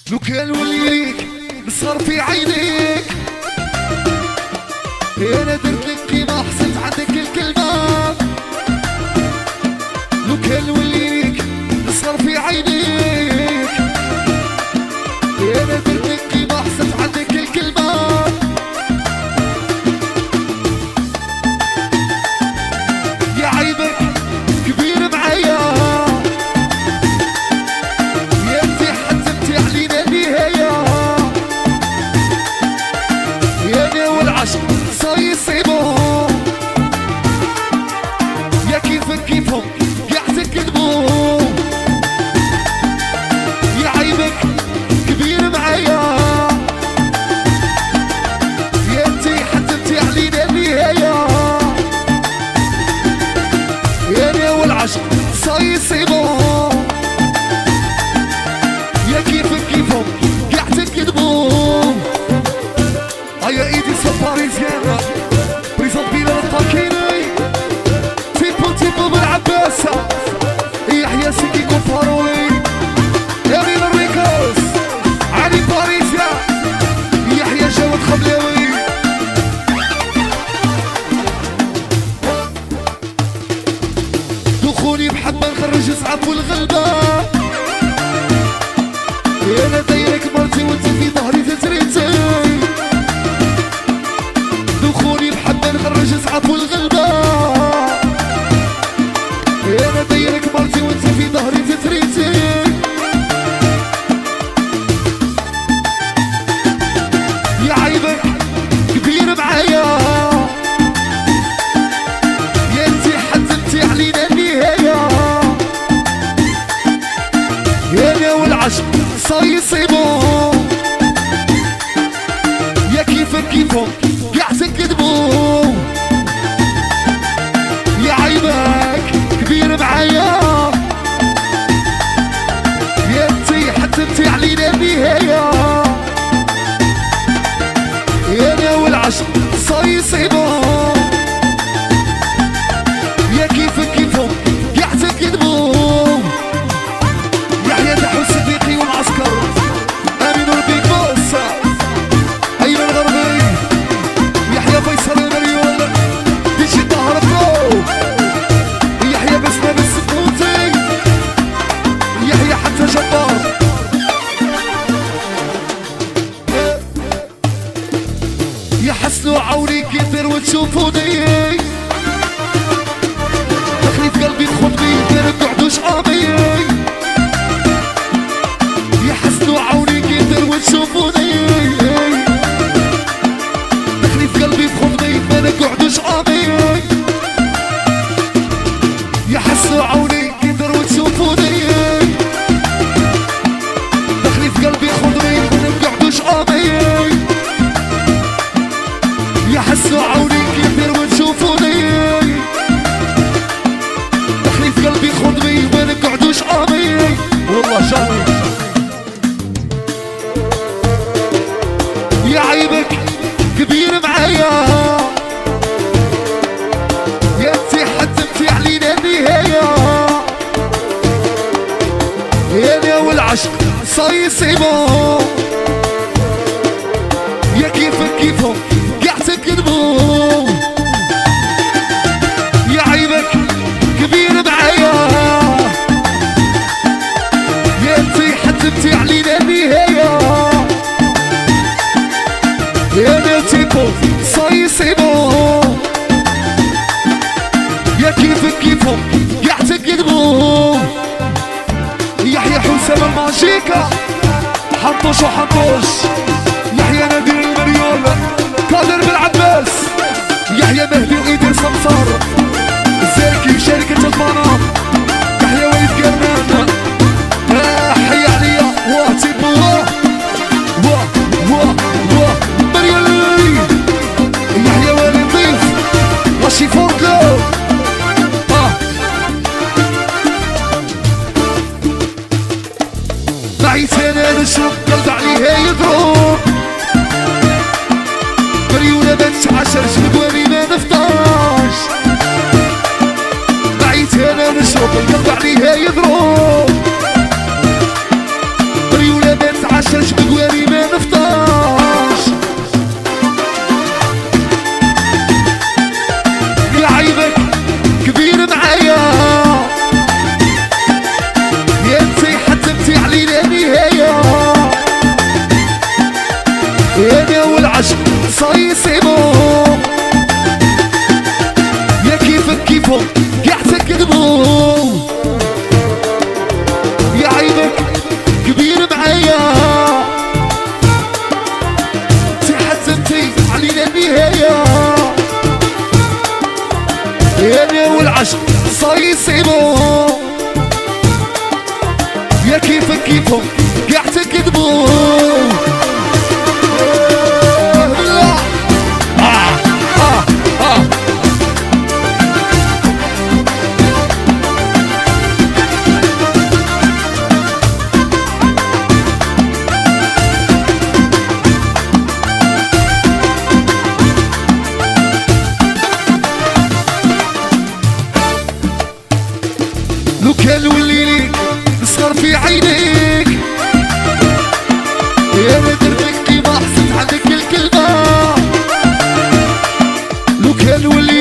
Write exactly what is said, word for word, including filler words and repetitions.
لو كان وليك نصغر في عينيك انا درت لك كيما حسيت عندك الكلمة. لو كان وليك نصغر في عينيك انا درت لك كيما حسيت عندك الكلمة. يا عيبك كبير معايا يا انتي حتمتي علينا النهاية يا انا والعشق صاي يصيبهم يا كيفك كيفهم قاع تكذبوا. يا عيبك كبير معايا يا انتي حتمتي علينا النهاية يا انا والعشق صاي يصيبهم يا كيفك كيفهم قاع تكذبوا. هيا ايدي سو باريزيان بريزونت بينا الطاكيني تيبو تيبو بالعباس يحيى سيكي كوفاروي يمين الريكوس علي باريزيان يحيى جواد خبلاوي. دخولي بحبه نخرج اسعاف والغلبه انا دايرك مرتي وانت في ظهري تتريتي. دخولي بحبه نخرج اسعاف والغلبه انا دايرك مرتي وانت في ظهري تتريتي. يا عيبك كبير معايا يا انتي حتمتي علينا النهايه يا انا والعشق صار يصيبهم يا كيفك كيفهم قاع تكذبوا. يا عيبك كبير معايا يا انتي حتمتي علينا النهاية يا انا والعشق صار يصيبهم يا كيفك كيفهم قاع تكذبوا. يحيى تحو الصديقي والعسكر امين البيك بوس ايمن الغربي يحيى فيصل المليون ديجي طاهر برو يحيى بسمة بالسكوتي يحيى حتى جبار. يحسنوا عوني كيدير وتشوفوني دخلي في قلبي خطبي دير قعدوش عامي. يحسنوا عوني كيدير وتشوفوني دخلي في قلبي في خطبي ما نقعدوش عامي. يحسنوا عوني كيدير وتشوفوني دخلي في قلبي خطبي ما نقعدوش عامي. يحسنوا عوني كيدير وتشوفوني دخلي في قلبي خطبي ما نقعدوش عامي. والله جامي. يا عيبك كبير معايا يا انتي حتمتي علينا النهاية يا انا والعشق صار يصيبهم يا كيفك كيفهم قاع تكذبوا. يا عيبك كبير معايا يا انتي حتمتي علينا النهاية يا انا تيبو صار يصيبهم يا كيفك كيفهم قاع تكذبوا. يحيى حسام الماجيكا حنطوش وحنطوش يحيى نادر المريول قادر بالعباس يحيى مهدي وإيدي سمسار زاكي شركة المنام يحيى وليد قرنان حي عليا واه تيبو واه واه واه واه مريولي يحيى وليد ضيف واشي فوركلو اه معيت انا نشرب قلب عليها يضرب مريولة ما تتعشر جنبواني ما نفطاش. معيت انا نشرب القلب عليها يضرب مريولة ما تتعشر انتم قاع تكذبوا. آه آه آه لو كان وليلي نصغر في عينيك يا ما درتك كيما حسيت عندك الكلمة. لو كان وليلي